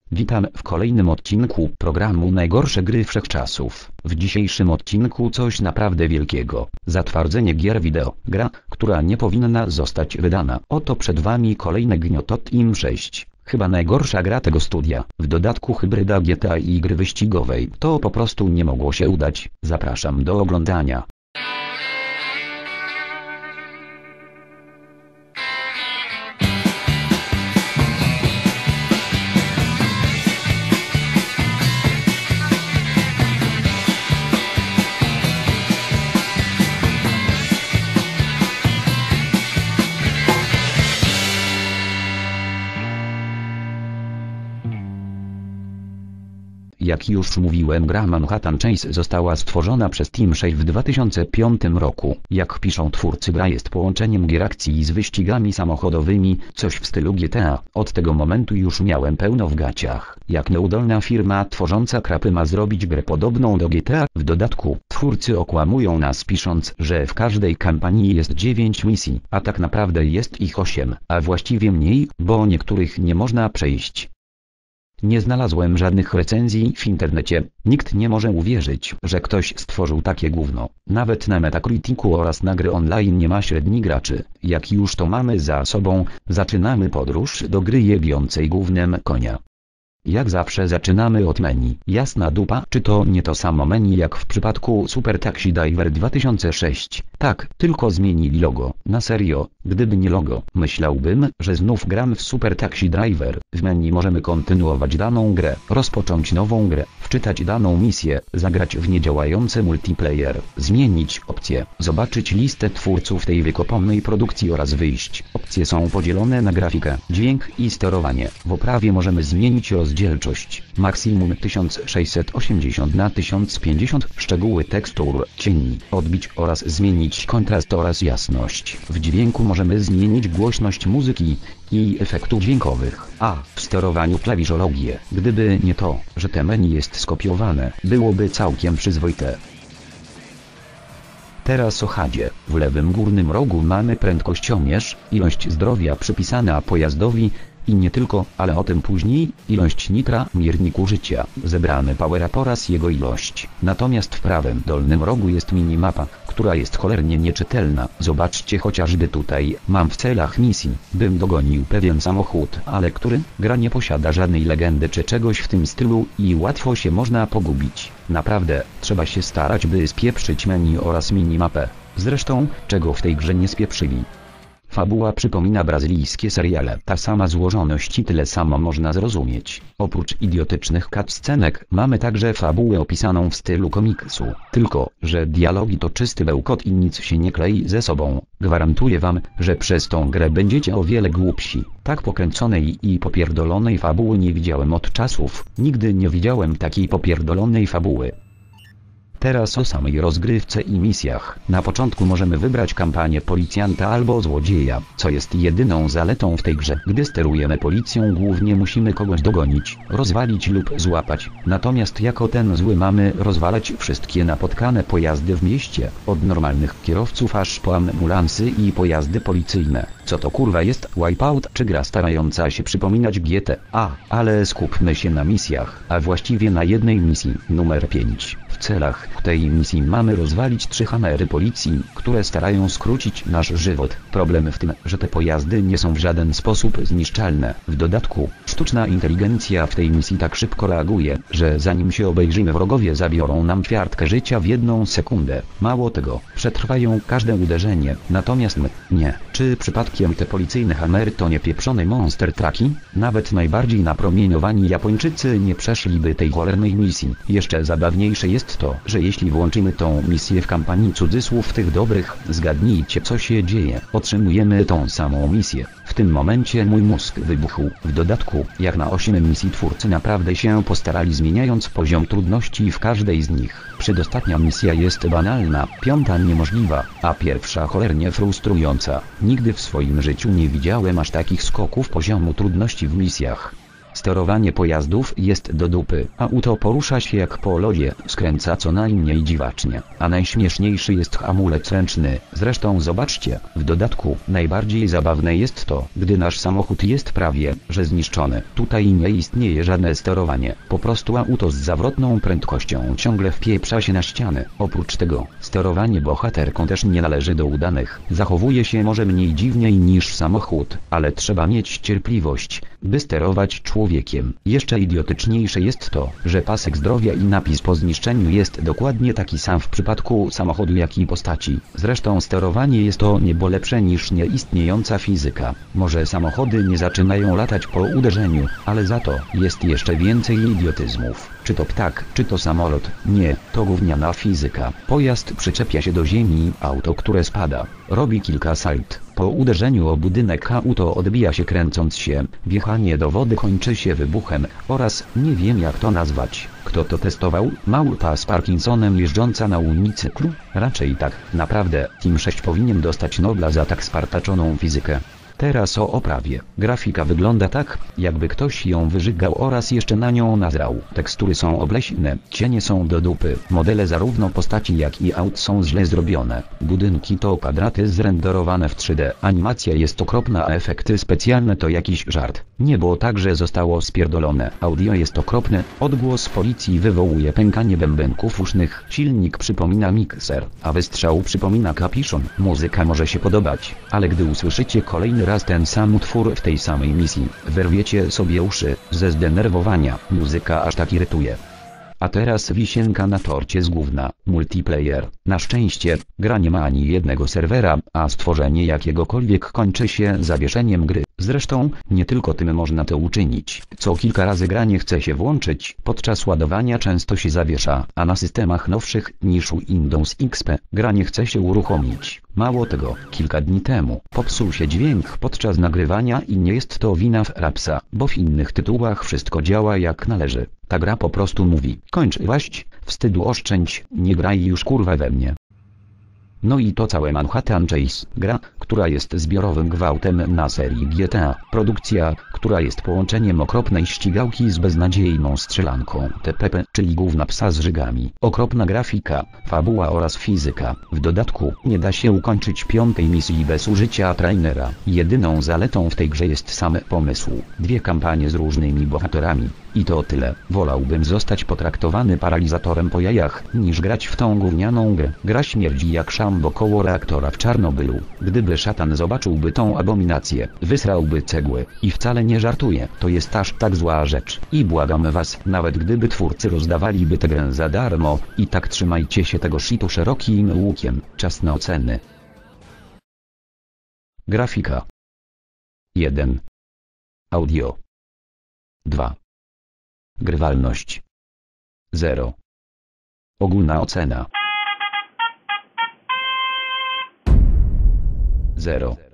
Witam w kolejnym odcinku programu Najgorsze gry wszechczasów. W dzisiejszym odcinku coś naprawdę wielkiego. Zatwardzenie gier wideo. Gra, która nie powinna zostać wydana. Oto przed wami kolejne gnioto Team 6. Chyba najgorsza gra tego studia. W dodatku hybryda GTA i gry wyścigowej. To po prostu nie mogło się udać. Zapraszam do oglądania. Jak już mówiłem, gra Manhattan Chase została stworzona przez Team 6 w 2005 roku. Jak piszą twórcy, gra jest połączeniem gier akcji z wyścigami samochodowymi, coś w stylu GTA. Od tego momentu już miałem pełno w gaciach. Jak nieudolna firma tworząca krapy ma zrobić grę podobną do GTA? W dodatku, twórcy okłamują nas pisząc, że w każdej kampanii jest 9 misji, a tak naprawdę jest ich 8, a właściwie mniej, bo niektórych nie można przejść. Nie znalazłem żadnych recenzji w internecie, nikt nie może uwierzyć, że ktoś stworzył takie gówno. Nawet na Metacriticu oraz na gry online nie ma średnich graczy. Jak już to mamy za sobą, zaczynamy podróż do gry jebiącej gównem konia. Jak zawsze zaczynamy od menu. Jasna dupa, czy to nie to samo menu jak w przypadku Super Taxi Driver 2006? Tak, tylko zmienili logo. Na serio, gdyby nie logo, myślałbym, że znów gram w Super Taxi Driver. W menu możemy kontynuować daną grę, rozpocząć nową grę, wczytać daną misję, zagrać w niedziałający multiplayer, zmienić opcje, zobaczyć listę twórców tej wykopomnej produkcji oraz wyjść. Opcje są podzielone na grafikę, dźwięk i sterowanie. W oprawie możemy zmienić rozdzielczość, maksimum 1680 na 1050, szczegóły tekstur, cieni, odbić oraz zmienić kontrast oraz jasność. W dźwięku możemy zmienić głośność muzyki i efektów dźwiękowych, a w sterowaniu klawiszologię. Gdyby nie to, że te menu jest skopiowane, byłoby całkiem przyzwoite. Teraz o chadzie. W lewym górnym rogu mamy prędkościomierz, ilość zdrowia przypisana pojazdowi, i nie tylko, ale o tym później, ilość nitra, miernik użycia, zebrany power up oraz jego ilość. Natomiast w prawym dolnym rogu jest minimapa, która jest cholernie nieczytelna. Zobaczcie chociażby tutaj, mam w celach misji, bym dogonił pewien samochód, ale który? Gra nie posiada żadnej legendy czy czegoś w tym stylu i łatwo się można pogubić. Naprawdę, trzeba się starać, by spieprzyć menu oraz minimapę. Zresztą, czego w tej grze nie spieprzyli. Fabuła przypomina brazylijskie seriale. Ta sama złożoność i tyle samo można zrozumieć. Oprócz idiotycznych cutscenek mamy także fabułę opisaną w stylu komiksu. Tylko, że dialogi to czysty bełkot i nic się nie klei ze sobą. Gwarantuję wam, że przez tą grę będziecie o wiele głupsi. Tak pokręconej i popierdolonej fabuły nie widziałem od czasów. Nigdy nie widziałem takiej popierdolonej fabuły. Teraz o samej rozgrywce i misjach. Na początku możemy wybrać kampanię policjanta albo złodzieja, co jest jedyną zaletą w tej grze. Gdy sterujemy policją, głównie musimy kogoś dogonić, rozwalić lub złapać. Natomiast jako ten zły mamy rozwalać wszystkie napotkane pojazdy w mieście, od normalnych kierowców aż po ambulansy i pojazdy policyjne. Co to kurwa jest Wipeout czy gra starająca się przypominać GTA? Ale skupmy się na misjach, a właściwie na jednej misji, numer 5. W celach tej misji mamy rozwalić 3 hamery policji, które starają skrócić nasz żywot. Problem w tym, że te pojazdy nie są w żaden sposób zniszczalne. W dodatku, sztuczna inteligencja w tej misji tak szybko reaguje, że zanim się obejrzymy, wrogowie zabiorą nam ćwiartkę życia w 1 sekundę. Mało tego, przetrwają każde uderzenie, natomiast my, nie. Czy przypadkiem te policyjne hamery to nie pieprzone monster trucki? Nawet najbardziej napromieniowani Japończycy nie przeszliby tej cholernej misji. Jeszcze zabawniejsze jest to, że jeśli włączymy tą misję w kampanii cudzysłów tych dobrych, zgadnijcie co się dzieje. Otrzymujemy tą samą misję. W tym momencie mój mózg wybuchł. W dodatku, jak na 8 misji twórcy naprawdę się postarali, zmieniając poziom trudności w każdej z nich. Przedostatnia misja jest banalna, 5 niemożliwa, a pierwsza cholernie frustrująca. Nigdy w swoim życiu nie widziałem aż takich skoków poziomu trudności w misjach. Sterowanie pojazdów jest do dupy. Auto porusza się jak po lodzie, skręca co najmniej dziwacznie, a najśmieszniejszy jest hamulec ręczny. Zresztą zobaczcie, w dodatku najbardziej zabawne jest to, gdy nasz samochód jest prawie, że zniszczony. Tutaj nie istnieje żadne sterowanie, po prostu auto z zawrotną prędkością ciągle wpieprza się na ściany. Oprócz tego, sterowanie bohaterką też nie należy do udanych. Zachowuje się może mniej dziwniej niż samochód, ale trzeba mieć cierpliwość, by sterować człowiekiem. Jeszcze idiotyczniejsze jest to, że pasek zdrowia i napis po zniszczeniu jest dokładnie taki sam w przypadku samochodu jak i postaci. Zresztą sterowanie jest o niebo lepsze niż nieistniejąca fizyka. Może samochody nie zaczynają latać po uderzeniu, ale za to jest jeszcze więcej idiotyzmów. Czy to ptak, czy to samolot? Nie, to gówniana fizyka. Pojazd przyczepia się do ziemi, auto które spada, robi kilka salt. Po uderzeniu o budynek auto odbija się kręcąc się, wjechanie do wody kończy się wybuchem, oraz, nie wiem jak to nazwać. Kto to testował? Małpa z Parkinsonem jeżdżąca na unicyklu? Raczej tak, naprawdę, Team 6 powinien dostać Nobla za tak spartaczoną fizykę. Teraz o oprawie. Grafika wygląda tak, jakby ktoś ją wyżygał oraz jeszcze na nią nazrał. Tekstury są obleśne, cienie są do dupy. Modele zarówno postaci jak i aut są źle zrobione. Budynki to kwadraty zrenderowane w 3D. Animacja jest okropna, a efekty specjalne to jakiś żart. Niebo także zostało spierdolone. Audio jest okropne. Odgłos policji wywołuje pękanie bębenków usznych. Silnik przypomina mikser, a wystrzał przypomina kapiszon. Muzyka może się podobać, ale gdy usłyszycie kolejny raz ten sam utwór w tej samej misji, wyrwiecie sobie uszy ze zdenerwowania. Muzyka aż tak irytuje. A teraz wisienka na torcie z gówna, multiplayer. Na szczęście, gra nie ma ani jednego serwera, a stworzenie jakiegokolwiek kończy się zawieszeniem gry. Zresztą, nie tylko tym można to uczynić. Co kilka razy gra nie chce się włączyć, podczas ładowania często się zawiesza, a na systemach nowszych niż Windows XP, gra nie chce się uruchomić. Mało tego, kilka dni temu popsuł się dźwięk podczas nagrywania i nie jest to wina Frapsa, bo w innych tytułach wszystko działa jak należy. Ta gra po prostu mówi: kończ łaść, wstydu oszczędź, nie graj już kurwa we mnie. No i to całe Manhattan Chase, gra, która jest zbiorowym gwałtem na serii GTA. Produkcja, która jest połączeniem okropnej ścigałki z beznadziejną strzelanką TPP, czyli gówna psa z żygami. Okropna grafika, fabuła oraz fizyka. W dodatku, nie da się ukończyć 5. misji bez użycia trainera. Jedyną zaletą w tej grze jest sam pomysł. 2 kampanie z różnymi bohaterami. I to tyle. Wolałbym zostać potraktowany paralizatorem po jajach, niż grać w tą gównianą grę. Gra śmierdzi jak szambo koło reaktora w Czarnobylu. Gdyby szatan zobaczyłby tą abominację, wysrałby cegły. I wcale nie żartuję, to jest aż tak zła rzecz. I błagam was, nawet gdyby twórcy rozdawaliby tę grę za darmo, i tak trzymajcie się tego shitu szerokim łukiem. Czas na oceny. Grafika 1. Audio 2. Grywalność 0. Ogólna ocena 0.